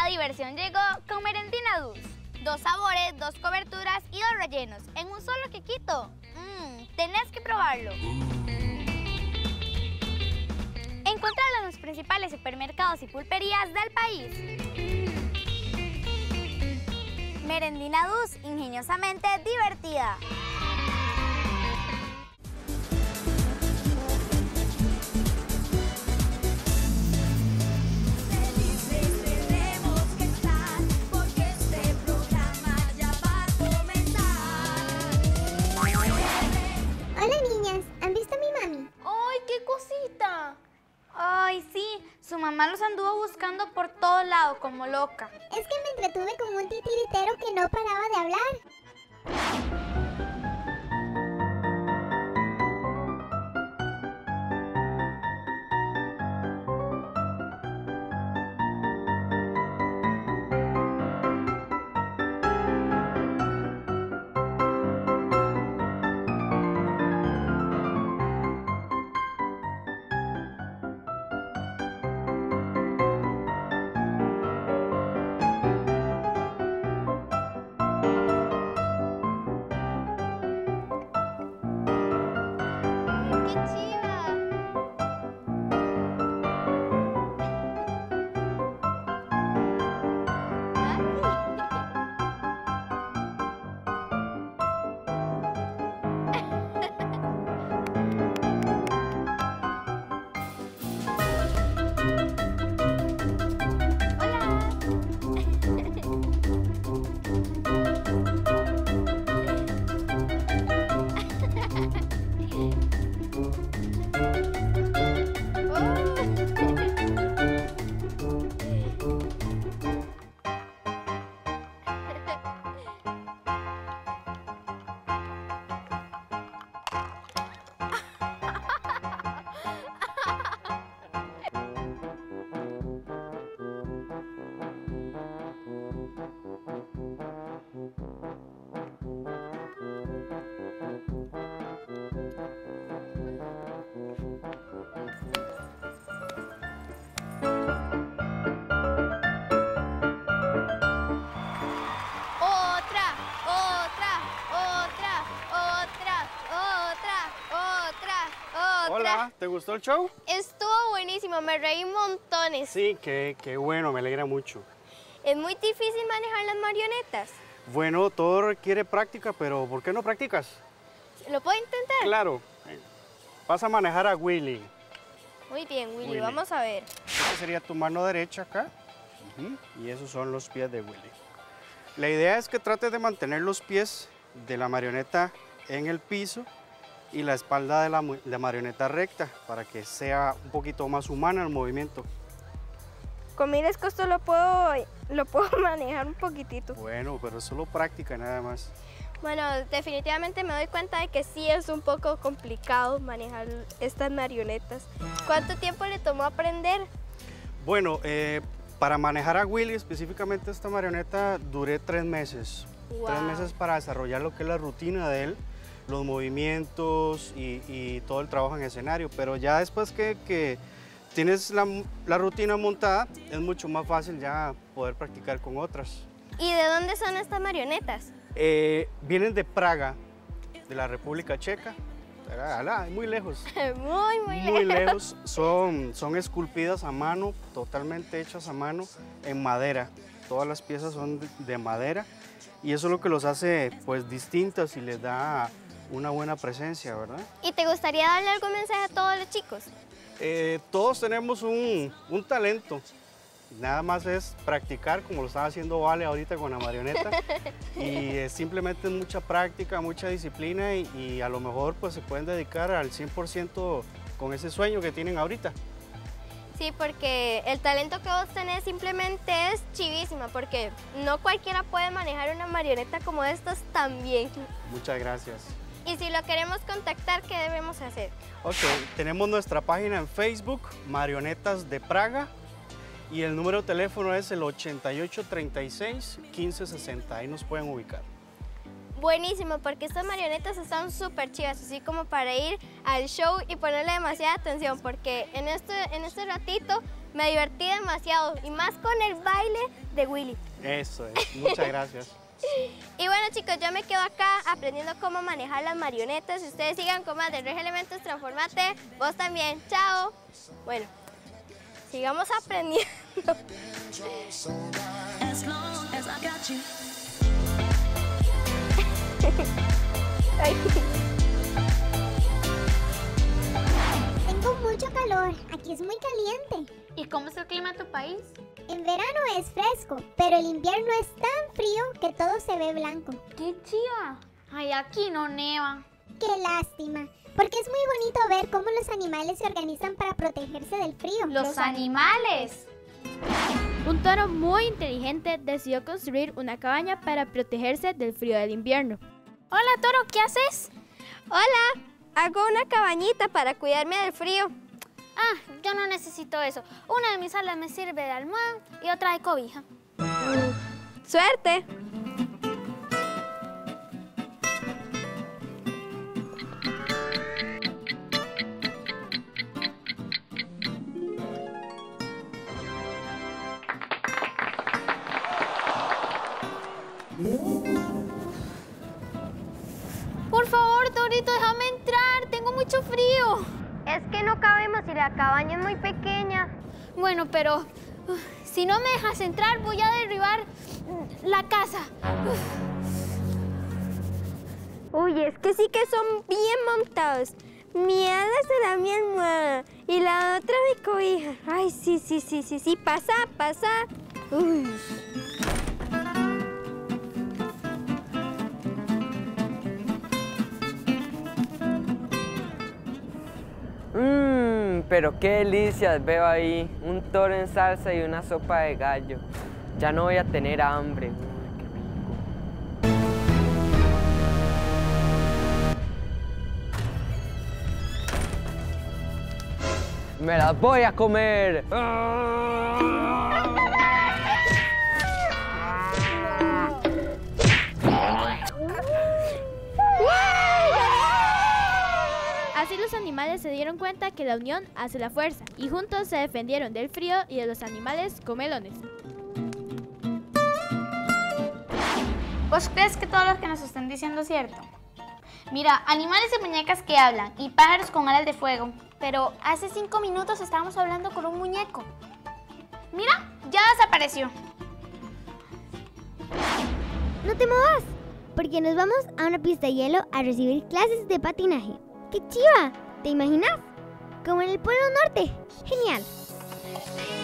diversión llegó con Merendina Dus. 2 sabores, 2 coberturas y 2 rellenos en un solo quequito. Tenés que probarlo. Encontrarlo en los principales supermercados y pulperías del país. Merendina Dus, ingeniosamente divertida. Ay, sí, su mamá los anduvo buscando por todo lado como loca. Es que me entretuve con un titiritero que no paraba de hablar. Hola, ¿te gustó el show? Estuvo buenísimo, me reí montones. Sí, qué bueno, me alegra mucho. ¿Es muy difícil manejar las marionetas? Bueno, todo requiere práctica, pero ¿por qué no practicas? ¿Lo puedo intentar? Claro. Vas a manejar a Willy. Muy bien, Willy, vamos a ver. Esta sería tu mano derecha acá. Y esos son los pies de Willy. La idea es que trates de mantener los pies de la marioneta en el piso y la espalda de la marioneta recta para que sea un poquito más humana el movimiento. Con mi descosto lo puedo manejar un poquitito. Bueno, pero es solo práctica nada más. Bueno, definitivamente me doy cuenta de que sí es un poco complicado manejar estas marionetas. ¿Cuánto tiempo le tomó aprender? Bueno, para manejar a Willy, específicamente esta marioneta, duré 3 meses. Wow. 3 meses para desarrollar lo que es la rutina de él, los movimientos y todo el trabajo en escenario. Pero ya después que tienes la rutina montada, es mucho más fácil ya poder practicar con otras. ¿Y de dónde son estas marionetas? Vienen de Praga, de la República Checa. Muy lejos. Muy lejos. Son esculpidas a mano, totalmente hechas a mano, en madera. Todas las piezas son de madera y eso es lo que los hace pues distintas y les da una buena presencia, ¿verdad? ¿Y te gustaría darle algún mensaje a todos los chicos? Todos tenemos un talento. Nada más es practicar como lo estaba haciendo Vale ahorita con la marioneta y simplemente es mucha práctica, mucha disciplina y a lo mejor pues se pueden dedicar al 100% con ese sueño que tienen ahorita. Sí, porque el talento que vos tenés simplemente es chivísima, porque no cualquiera puede manejar una marioneta como estas tan bien. Muchas gracias. Y si lo queremos contactar, ¿qué debemos hacer? Ok, tenemos nuestra página en Facebook, Marionetas de Praga. Y el número de teléfono es el 8836-1560, ahí nos pueden ubicar. Buenísimo, porque estas marionetas están súper chivas, así como para ir al show y ponerle demasiada atención, porque en este ratito Me divertí demasiado y más con el baile de Willy. Eso es, muchas gracias. Y bueno, chicos, yo me quedo acá aprendiendo cómo manejar las marionetas. Ustedes sigan con más de Regia Elementos Transformate. Vos también. Chao. Bueno, sigamos aprendiendo. Ay. Tengo mucho calor, aquí es muy caliente. ¿Y cómo es el clima en tu país? En verano es fresco, pero el invierno es tan frío que todo se ve blanco. ¡Qué chiva! Ay, aquí no neva. ¡Qué lástima! Porque es muy bonito ver cómo los animales se organizan para protegerse del frío. ¡Los animales! Un toro muy inteligente decidió construir una cabaña para protegerse del frío del invierno. Hola, toro, ¿qué haces? Hola, hago una cabañita para cuidarme del frío. Ah, yo no necesito eso. Una de mis alas me sirve de almohada y otra de cobija. ¡Suerte! Por favor, Torito, déjame entrar. Tengo mucho frío. Es que no cabemos y la cabaña es muy pequeña. Bueno, pero si no me dejas entrar, voy a derribar la casa. Uy, es que sí que son bien montados. Mi ala será mi almohada y la otra mi cobija. Ay, sí. Pasa. Uy. Pero qué delicias veo ahí, un toro en salsa y una sopa de gallo. Ya no voy a tener hambre. Qué rico. Me las voy a comer. Así los animales se dieron cuenta que la unión hace la fuerza y juntos se defendieron del frío y de los animales comelones. ¿Vos crees que todo lo que nos están diciendo es cierto? Mira, animales y muñecas que hablan y pájaros con alas de fuego. Pero hace 5 minutos estábamos hablando con un muñeco. Mira, ya desapareció. No te movas, porque nos vamos a una pista de hielo a recibir clases de patinaje. ¡Qué chiva! ¿Te imaginas? Como en el Polo Norte. ¡Genial!